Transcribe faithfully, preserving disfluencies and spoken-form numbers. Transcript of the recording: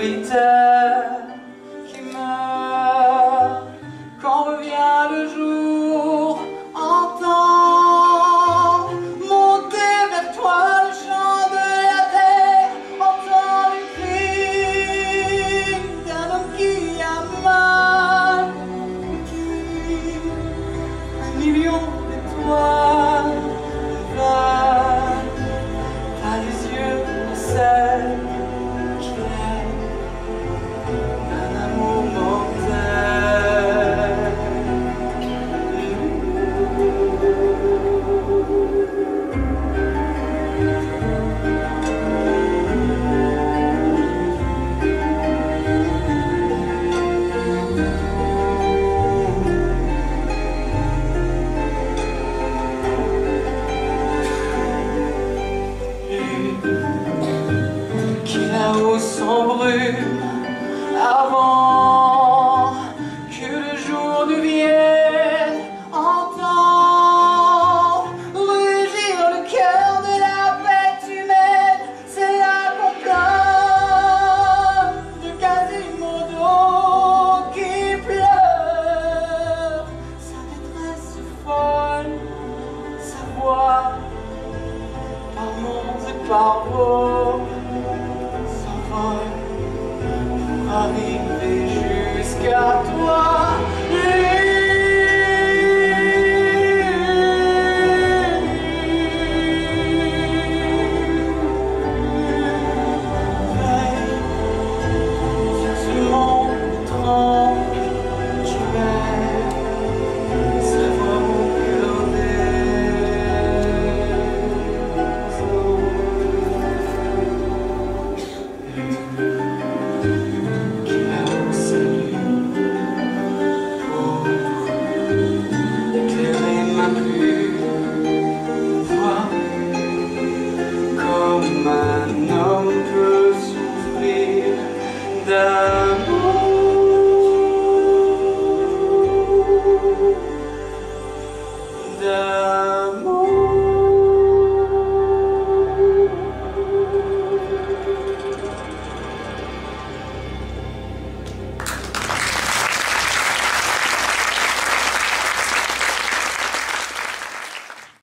solitaire qui meurt quand revient le jour. Entends monter vers toi le chant de la terre, entends les cris d'un homme qui a mal, qui un million d'étoiles vagues, t'as les yeux de celle qui aime un amour mortel. Qui là-haut s'embrume avant que le jour ne vienne. Entends rugir le cœur de la bête humaine. C'est là qu'on pleure de Quasimodo qui pleure sa détresse folle, sa voix par monts et par hauts s'envole pour arriver